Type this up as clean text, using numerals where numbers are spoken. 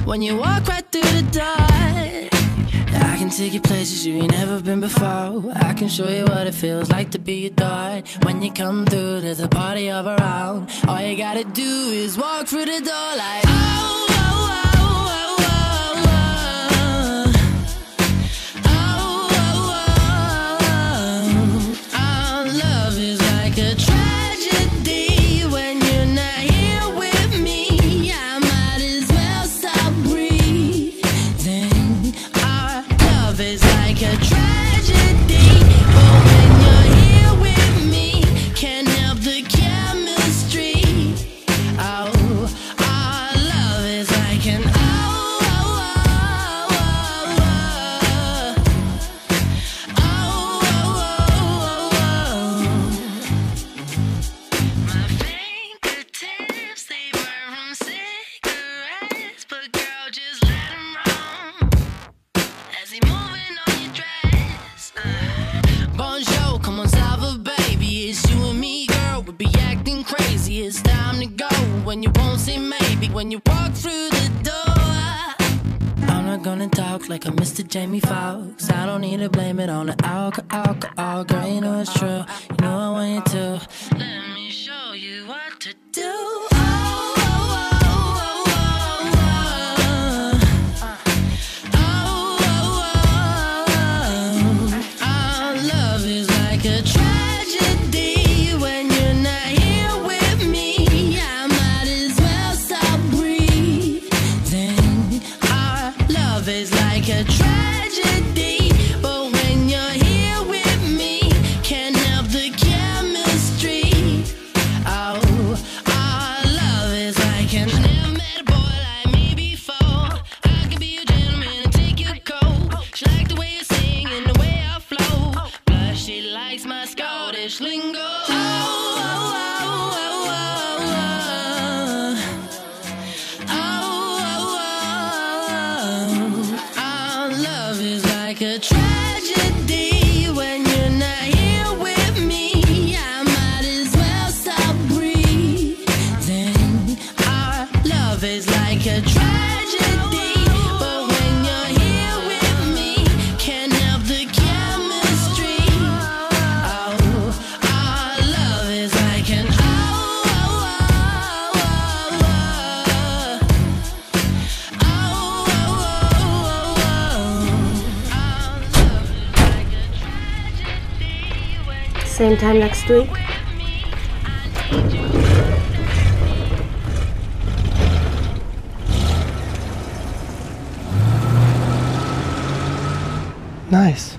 when you walk right through the door. I can take you places you ain't never been before. I can show you what it feels like to be adored. When you come through, there's a party of our own. All you gotta do is walk through the door like oh, oh, oh, oh, oh, oh. Oh, oh, oh, oh. Our love is like a tragedy. When you're not here with me, I might as well stop breathing. Our love is like a tragedy, but when you're here with me, can't help the chemistry. Oh, our love is like an oh, oh, oh, oh, oh, oh, oh, oh. My fingertips, they burn from cigarettes, but girl, just let 'em roam as he moving on your dress. Bonjour, come on, Salva, baby. It's you and me, girl. We'll be acting crazy. It's time to go when you won't say maybe. When you walk through the door, I'm not gonna talk like a Mr. Jamie Foxx. I don't need to blame it on the alcohol. Girl, you know it's true. You know I want you to. Let me show you what to do. A tragedy when you're not here with me. I might as well stop breathing. Our love is like a tragedy, but when you're here with me, can't help the chemistry. Oh, our love is like an never met a boy like me before. I could be your gentleman and take your coat. She like the way you sing and the way I flow. Plus she likes my Scottish lingo. Oh, oh, oh, oh, oh, oh. Oh, oh, oh. Our love is like a tragedy. When you're not here with me, I might as well stop breathing. Our love is like a tragedy, but when you're here with me, can't help the chemistry. Oh, our love is like an oh, oh, oh, oh, oh. Oh, oh, oh, oh. Our love is like a tragedy. When you're Same time next week. with me, I need you. Nice.